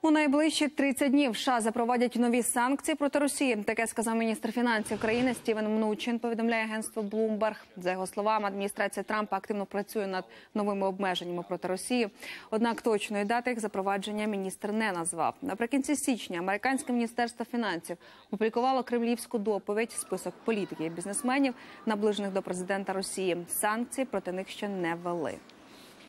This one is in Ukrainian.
У найближчі 30 днів США запровадять нові санкції проти Росії. Таке сказав міністр фінансів країни Стівен Мнучин, повідомляє агентство Bloomberg. За його словами, адміністрація Трампа активно працює над новими обмеженнями проти Росії. Однак точної дати їх запровадження міністр не назвав. Наприкінці січня американське міністерство фінансів опублікувало кремлівську доповідь, список політиків і бізнесменів, наближених до президента Росії. Санкції проти них ще не ввели.